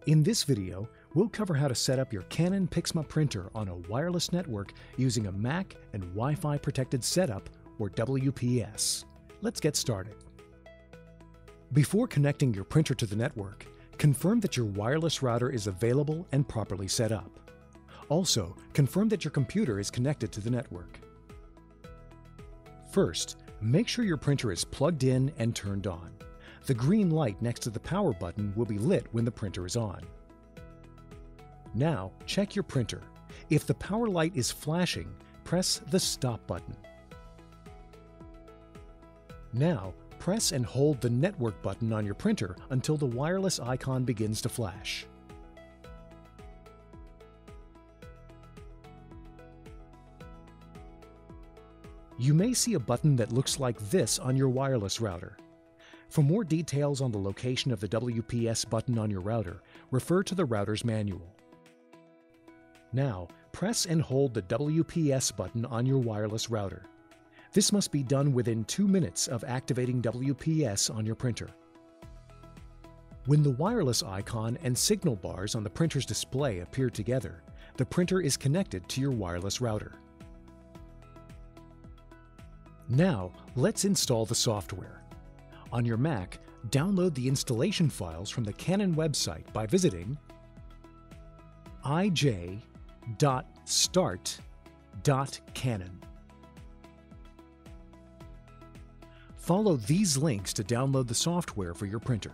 In this video, we'll cover how to set up your Canon PIXMA printer on a wireless network using a Mac and Wi-Fi protected setup, or WPS. Let's get started. Before connecting your printer to the network, confirm that your wireless router is available and properly set up. Also, confirm that your computer is connected to the network. First, make sure your printer is plugged in and turned on. The green light next to the power button will be lit when the printer is on. Now, check your printer. If the power light is flashing, press the stop button. Now, press and hold the network button on your printer until the wireless icon begins to flash. You may see a button that looks like this on your wireless router. For more details on the location of the WPS button on your router, refer to the router's manual. Now, press and hold the WPS button on your wireless router. This must be done within 2 minutes of activating WPS on your printer. When the wireless icon and signal bars on the printer's display appear together, the printer is connected to your wireless router. Now, let's install the software. On your Mac, download the installation files from the Canon website by visiting ij.start.canon. Follow these links to download the software for your printer.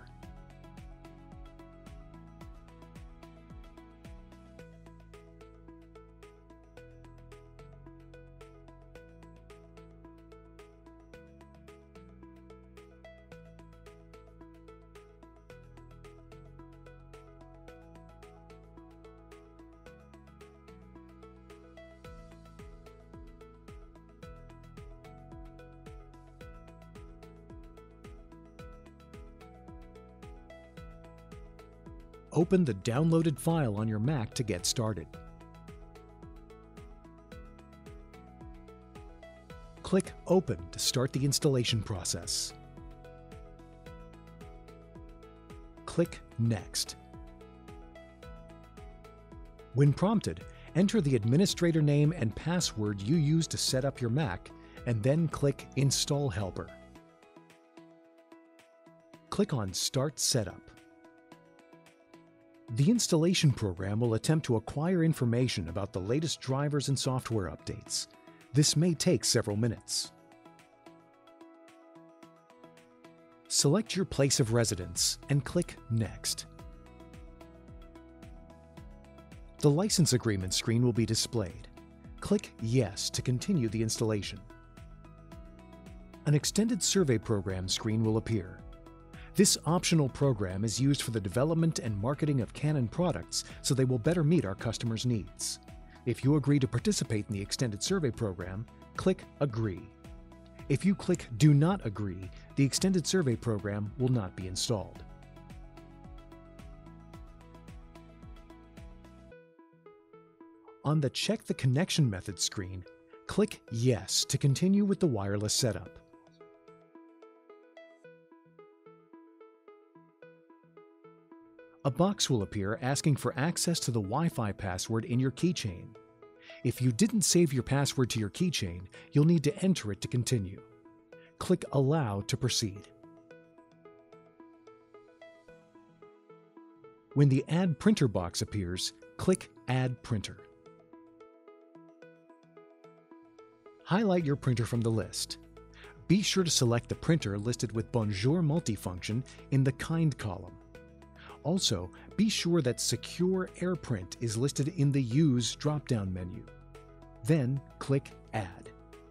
Open the downloaded file on your Mac to get started. Click Open to start the installation process. Click Next. When prompted, enter the administrator name and password you used to set up your Mac, and then click Install Helper. Click on Start Setup. The installation program will attempt to acquire information about the latest drivers and software updates. This may take several minutes. Select your place of residence and click Next. The license agreement screen will be displayed. Click Yes to continue the installation. An extended survey program screen will appear. This optional program is used for the development and marketing of Canon products so they will better meet our customers' needs. If you agree to participate in the extended survey program, click Agree. If you click Do Not Agree, the extended survey program will not be installed. On the Check the Connection Method screen, click Yes to continue with the wireless setup. A box will appear asking for access to the Wi-Fi password in your keychain. If you didn't save your password to your keychain, you'll need to enter it to continue. Click Allow to proceed. When the Add Printer box appears, click Add Printer. Highlight your printer from the list. Be sure to select the printer listed with Bonjour multifunction in the Kind column. Also, be sure that Secure AirPrint is listed in the Use drop-down menu. Then click Add.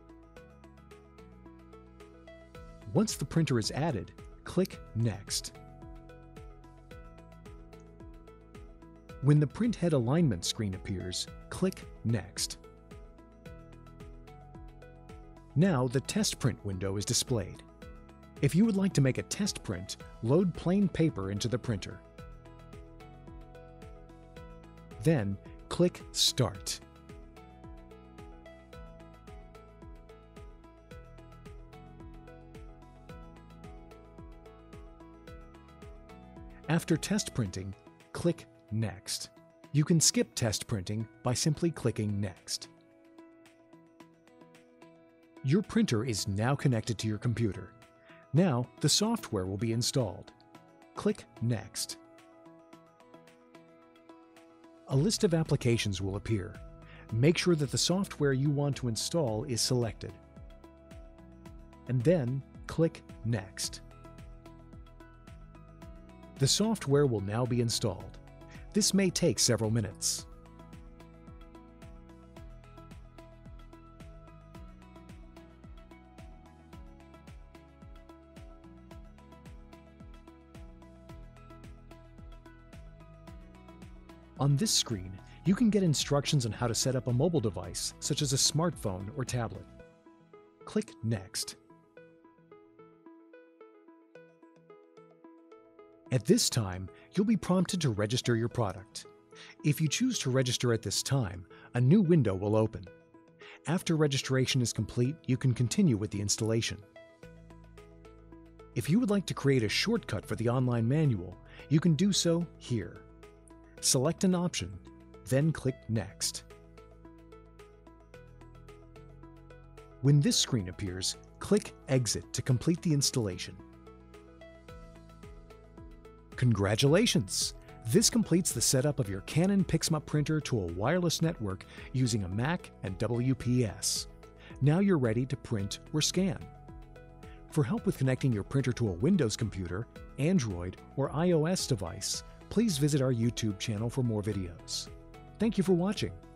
Once the printer is added, click Next. When the print head alignment screen appears, click Next. Now the test print window is displayed. If you would like to make a test print, load plain paper into the printer. Then, click Start. After test printing, click Next. You can skip test printing by simply clicking Next. Your printer is now connected to your computer. Now, the software will be installed. Click Next. A list of applications will appear. Make sure that the software you want to install is selected. And then click Next. The software will now be installed. This may take several minutes. On this screen, you can get instructions on how to set up a mobile device, such as a smartphone or tablet. Click Next. At this time, you'll be prompted to register your product. If you choose to register at this time, a new window will open. After registration is complete, you can continue with the installation. If you would like to create a shortcut for the online manual, you can do so here. Select an option, then click Next. When this screen appears, click Exit to complete the installation. Congratulations! This completes the setup of your Canon PIXMA printer to a wireless network using a Mac and WPS. Now you're ready to print or scan. For help with connecting your printer to a Windows computer, Android, or iOS device, please visit our YouTube channel for more videos. Thank you for watching.